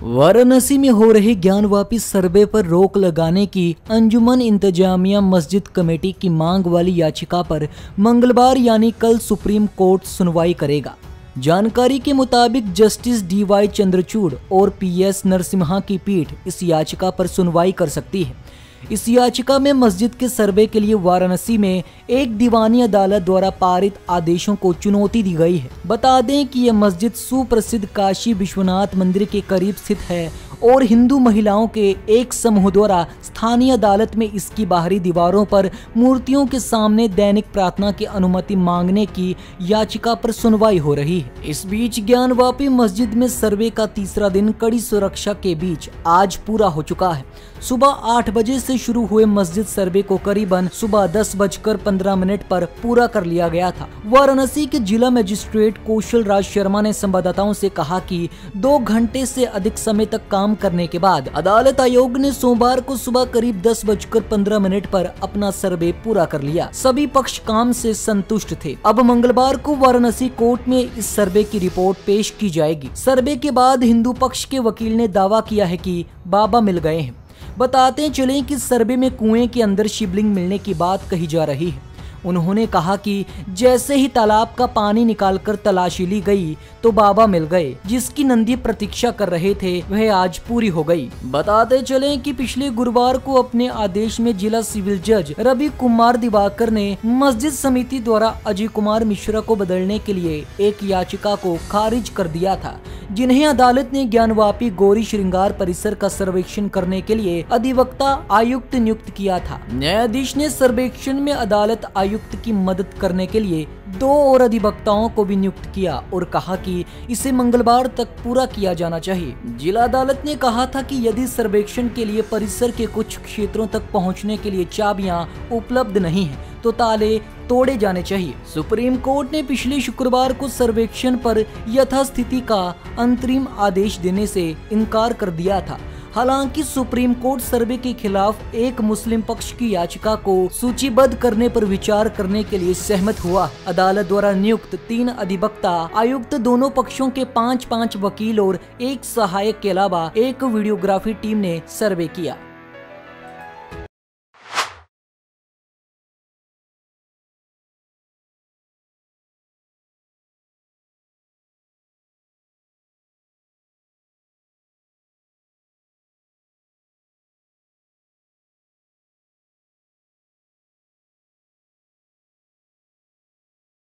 वाराणसी में हो रहे ज्ञानवापी सर्वे पर रोक लगाने की अंजुमन इंतजामिया मस्जिद कमेटी की मांग वाली याचिका पर मंगलवार यानी कल सुप्रीम कोर्ट सुनवाई करेगा। जानकारी के मुताबिक जस्टिस DY चंद्रचूड़ और PS नरसिम्हा की पीठ इस याचिका पर सुनवाई कर सकती है। इस याचिका में मस्जिद के सर्वे के लिए वाराणसी में एक दीवानी अदालत द्वारा पारित आदेशों को चुनौती दी गई है। बता दें कि यह मस्जिद सुप्रसिद्ध काशी विश्वनाथ मंदिर के करीब स्थित है और हिंदू महिलाओं के एक समूह द्वारा स्थानीय अदालत में इसकी बाहरी दीवारों पर मूर्तियों के सामने दैनिक प्रार्थना की अनुमति मांगने की याचिका पर सुनवाई हो रही है। इस बीच ज्ञानवापी मस्जिद में सर्वे का तीसरा दिन कड़ी सुरक्षा के बीच आज पूरा हो चुका है। सुबह 8 बजे से शुरू हुए मस्जिद सर्वे को करीबन सुबह 10:15 पर पूरा कर लिया गया था। वाराणसी के जिला मजिस्ट्रेट कौशल राज शर्मा ने संवाददाताओं से कहा कि 2 घंटे से अधिक समय तक काम करने के बाद अदालत आयोग ने सोमवार को सुबह करीब 10:15 पर अपना सर्वे पूरा कर लिया। सभी पक्ष काम से संतुष्ट थे। अब मंगलवार को वाराणसी कोर्ट में इस सर्वे की रिपोर्ट पेश की जाएगी। सर्वे के बाद हिंदू पक्ष के वकील ने दावा किया है कि बाबा मिल गए हैं। बताते चलें कि सर्वे में कुएं के अंदर शिवलिंग मिलने की बात कही जा रही है। उन्होंने कहा कि जैसे ही तालाब का पानी निकालकर तलाशी ली गई तो बाबा मिल गए। जिसकी नंदी प्रतीक्षा कर रहे थे वह आज पूरी हो गई। बताते चलें कि पिछले गुरुवार को अपने आदेश में जिला सिविल जज रवि कुमार दिवाकर ने मस्जिद समिति द्वारा अजय कुमार मिश्रा को बदलने के लिए एक याचिका को खारिज कर दिया था, जिन्हें अदालत ने ज्ञानवापी गौरी श्रृंगार परिसर का सर्वेक्षण करने के लिए अधिवक्ता आयुक्त नियुक्त किया था। न्यायाधीश ने सर्वेक्षण में अदालत आयुक्त की मदद करने के लिए 2 और अधिवक्ताओं को भी नियुक्त किया और कहा कि इसे मंगलवार तक पूरा किया जाना चाहिए। जिला अदालत ने कहा था कि यदि सर्वेक्षण के लिए परिसर के कुछ क्षेत्रों तक पहुंचने के लिए चाबियां उपलब्ध नहीं है तो ताले तोड़े जाने चाहिए। सुप्रीम कोर्ट ने पिछले शुक्रवार को सर्वेक्षण पर यथास्थिति का अंतरिम आदेश देने से इनकार कर दिया था। हालांकि सुप्रीम कोर्ट सर्वे के खिलाफ एक मुस्लिम पक्ष की याचिका को सूचीबद्ध करने पर विचार करने के लिए सहमत हुआ। अदालत द्वारा नियुक्त 3 अधिवक्ता आयुक्त, दोनों पक्षों के 5-5 वकील और एक सहायक के अलावा एक वीडियोग्राफी टीम ने सर्वे किया।